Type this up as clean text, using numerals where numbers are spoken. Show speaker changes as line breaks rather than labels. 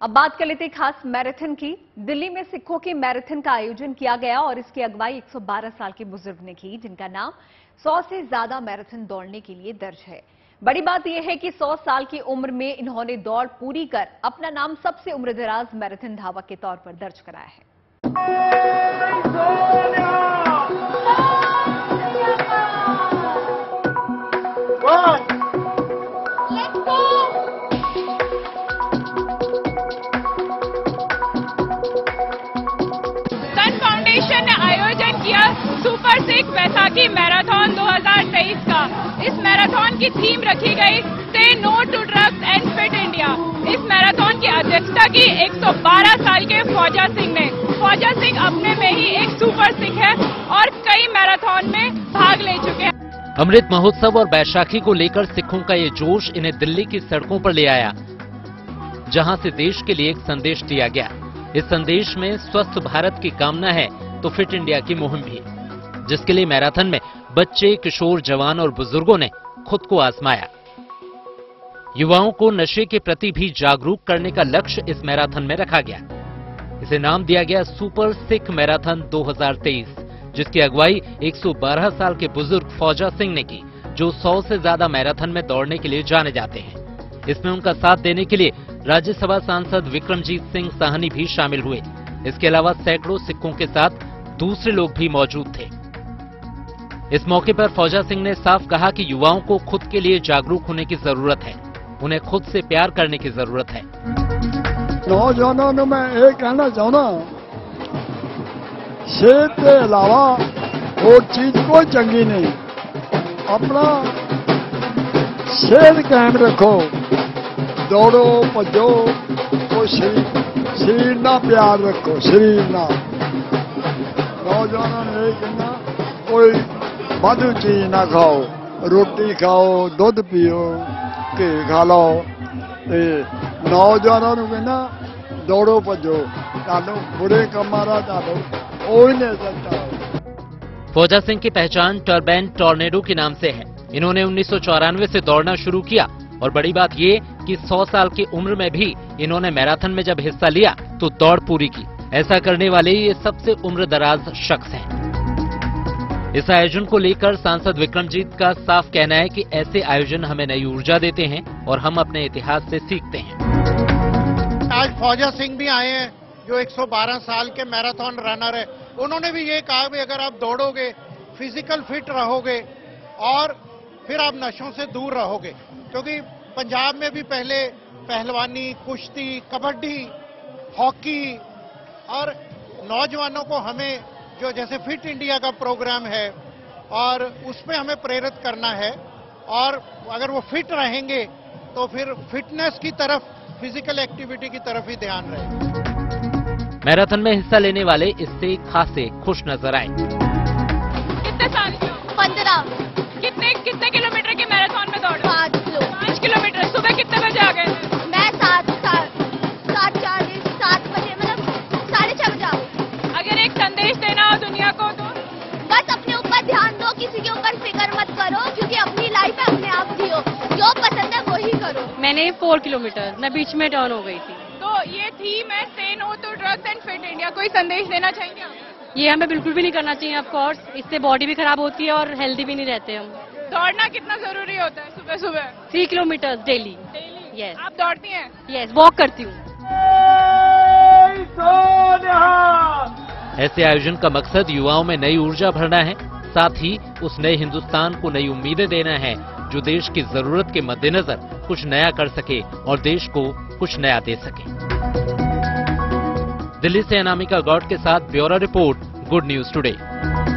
अब बात कर लेते हैं खास मैराथन की। दिल्ली में सिखों की मैराथन का आयोजन किया गया और इसकी अगुवाई 112 साल के बुजुर्ग ने की, जिनका नाम 100 से ज्यादा मैराथन दौड़ने के लिए दर्ज है। बड़ी बात यह है कि 100 साल की उम्र में इन्होंने दौड़ पूरी कर अपना नाम सबसे उम्रदराज मैराथन धावक के तौर पर दर्ज कराया है।
ने आयोजन किया सुपर सिख वैसाखी मैराथन 2023 का। इस मैराथन की थीम रखी गई say no to drugs and fit India. इस मैराथन की अध्यक्षता की 112 साल के फौजा सिंह ने। फौजा सिंह अपने में ही एक सुपर सिख है और कई मैराथन में भाग ले चुके हैं।
अमृत महोत्सव और बैसाखी को लेकर सिखों का ये जोश इन्हें दिल्ली की सड़कों पर ले आया, जहां से देश के लिए एक संदेश दिया गया। इस संदेश में स्वस्थ भारत की कामना है तो फिट इंडिया की मुहिम भी, जिसके लिए मैराथन में बच्चे, किशोर, जवान और बुजुर्गों ने खुद को आजमाया। युवाओं को नशे के प्रति भी जागरूक करने का लक्ष्य इस मैराथन में रखा गया। इसे नाम दिया गया सुपर सिख मैराथन 2023, जिसकी अगुवाई 112 साल के बुजुर्ग फौजा सिंह ने की, जो 100 से ज्यादा मैराथन में दौड़ने के लिए जाने जाते हैं। इसमें उनका साथ देने के लिए राज्यसभा सांसद विक्रमजीत सिंह साहनी भी शामिल हुए। इसके अलावा सैकड़ों सिखों के साथ दूसरे लोग भी मौजूद थे। इस मौके पर फौजा सिंह ने साफ कहा कि युवाओं को खुद के लिए जागरूक होने की जरूरत है, उन्हें खुद से प्यार करने की जरूरत है।
नौजवानों ने मैं ये कहना चाहूँगा, सेहत के अलावा और चीज कोई चंगी नहीं। अपना सेहत कायम रखो, दौड़ो भजो, तो शरीर ना प्यार रखो, शरीर ना। नौजवानों ने यही कहना, कोई वाधु चीज ना खाओ, रोटी खाओ, दूध पियो, घी खा लो। नौजवानों ने कहना दौड़ो भजो, चालो बुरे कमारा चालो, ओ ही नहीं सकता।
फौजा सिंह की पहचान टर्बैन टॉर्नेडो के नाम से है। इन्होंने 1994 से दौड़ना शुरू किया और बड़ी बात ये कि 100 साल की उम्र में भी इन्होंने मैराथन में जब हिस्सा लिया तो दौड़ पूरी की। ऐसा करने वाले ये सबसे उम्रदराज शख्स हैं। इस आयोजन को लेकर सांसद विक्रमजीत का साफ कहना है कि ऐसे आयोजन हमें नई ऊर्जा देते हैं और हम अपने इतिहास से सीखते हैं।
आज फौजा सिंह भी आए हैं जो 112 साल के मैराथन रनर है। उन्होंने भी ये कहा कि अगर आप दौड़ोगे, फिजिकल फिट रहोगे और फिर आप नशों से दूर रहोगे, क्योंकि पंजाब में भी पहले पहलवानी, कुश्ती, कबड्डी, हॉकी और नौजवानों को हमें जो जैसे फिट इंडिया का प्रोग्राम है और उसमें हमें प्रेरित करना है। और अगर वो फिट रहेंगे तो फिर फिटनेस की तरफ, फिजिकल एक्टिविटी की तरफ ही ध्यान रहे।
मैराथन में हिस्सा लेने वाले इससे खासे खुश नजर आए।
कितने साल के हो?
15।
कितने किलोमीटर के मैराथन में दौड़े?
5
किलोमीटर। सुबह कितने बजे आ गए थे?
मैं 7:40, 7 बजे, मतलब 6:30 बजे आऊँ।
अगर एक संदेश देना हो दुनिया को तो
बस अपने ऊपर ध्यान दो, किसी के ऊपर फिक्र मत करो, क्योंकि अपनी लाइफ है, अपने आप जियो, जो पसंद है वो ही करो।
मैंने 4 किलोमीटर, मैं बीच में टर्न हो गई थी।
तो ये थीम है say no to drugs and fit India. कोई संदेश देना चाहेंगे आप?
ये हमें बिल्कुल भी नहीं करना चाहिए, ऑफ कोर्स। इससे बॉडी भी खराब होती है और हेल्दी भी नहीं रहते हम।
दौड़ना कितना जरूरी होता है सुबह सुबह?
3 किलोमीटर डेली। यस।
आप दौड़ती हैं?
यस, वॉक करती हूँ।
ऐसे आयोजन का मकसद युवाओं में नई ऊर्जा भरना है, साथ ही उस नए हिंदुस्तान को नई उम्मीदें देना है जो देश की जरूरत के मद्देनजर कुछ नया कर सके और देश को कुछ नया दे सके। दिल्ली से अनामिका गौड के साथ bureau report, good news today.